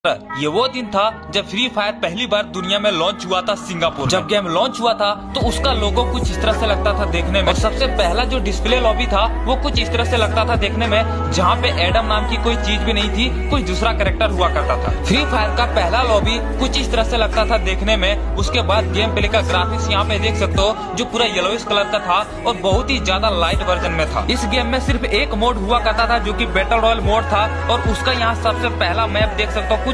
ये वो दिन था जब फ्री फायर पहली बार दुनिया में लॉन्च हुआ था सिंगापुर। जब गेम लॉन्च हुआ था तो उसका लोगो कुछ इस तरह से लगता था देखने में, और सबसे पहला जो डिस्प्ले लॉबी था वो कुछ इस तरह से लगता था देखने में, जहाँ पे एडम नाम की कोई चीज भी नहीं थी, कोई दूसरा कैरेक्टर हुआ करता था। फ्री फायर का पहला लॉबी कुछ इस तरह से लगता था देखने में। उसके बाद गेम प्ले का ग्राफिक्स यहाँ पे देख सकते हो, जो पूरा येलोइश कलर का था और बहुत ही ज्यादा लाइट वर्जन में था। इस गेम में सिर्फ एक मोड हुआ करता था जो की बैटल रॉयल मोड था, और उसका यहाँ सबसे पहला मैप देख सकते हो